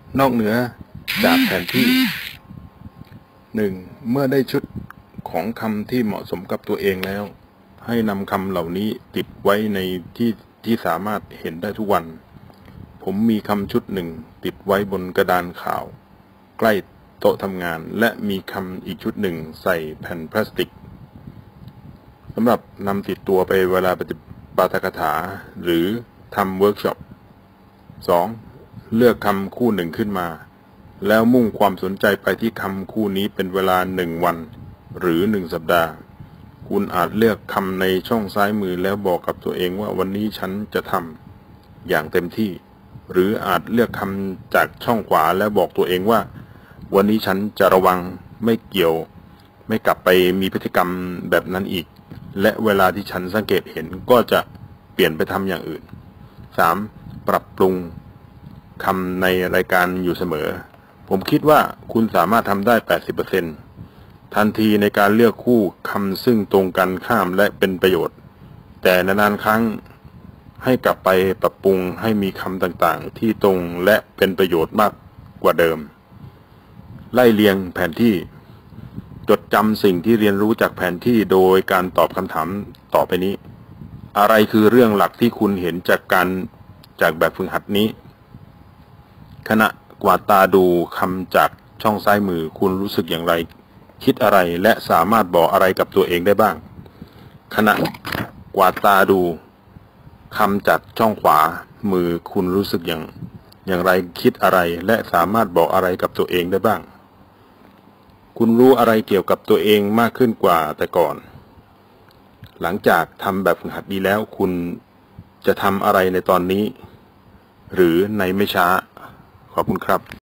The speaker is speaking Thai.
นอกเหนือจากแผนที่ 1. เมื่อได้ชุดของคำที่เหมาะสมกับตัวเองแล้วให้นำคำเหล่านี้ติดไว้ในที่สามารถเห็นได้ทุกวันผมมีคำชุดหนึ่งติดไว้บนกระดานข่าวใกล้โต๊ะทำงานและมีคำอีกชุดหนึ่งใส่แผ่นพลาสติกสำหรับนำติดตัวไปเวลาปฏิปาฐกถาหรือทำเวิร์กช็อป 2. เลือกคำคู่หนึ่งขึ้นมาแล้วมุ่งความสนใจไปที่คำคู่นี้เป็นเวลา1 วันหรือ1 สัปดาห์คุณอาจเลือกคำในช่องซ้ายมือแล้วบอกกับตัวเองว่าวันนี้ฉันจะทำอย่างเต็มที่หรืออาจเลือกคำจากช่องขวาแล้วบอกตัวเองว่าวันนี้ฉันจะระวังไม่กลับไปมีพฤติกรรมแบบนั้นอีกและเวลาที่ฉันสังเกตเห็นก็จะเปลี่ยนไปทำอย่างอื่น 3. ปรับปรุงคำในรายการอยู่เสมอผมคิดว่าคุณสามารถทำได้ 80% ทันทีในการเลือกคู่คำซึ่งตรงกันข้ามและเป็นประโยชน์แต่นานๆครั้งให้กลับไปปรับปรุงให้มีคำต่างๆที่ตรงและเป็นประโยชน์มากกว่าเดิมไล่เรียงแผนที่จดจำสิ่งที่เรียนรู้จากแผนที่โดยการตอบคำถามต่อไปนี้อะไรคือเรื่องหลักที่คุณเห็นจากแบบฝึกหัดนี้ขณะกวาดตาดูคำจากช่องซ้ายมือคุณรู้สึกอย่างไรคิดอะไรและสามารถบอกอะไรกับตัวเองได้บ้างขณะกวาดตาดูคำจากช่องขวามือคุณรู้สึกอย่างไรคิดอะไรและสามารถบอกอะไรกับตัวเองได้บ้างคุณรู้อะไรเกี่ยวกับตัวเองมากขึ้นกว่าแต่ก่อนหลังจากทำแบบฝึกหัดนี้แล้วคุณจะทำอะไรในตอนนี้หรือในไม่ช้าขอบคุณครับ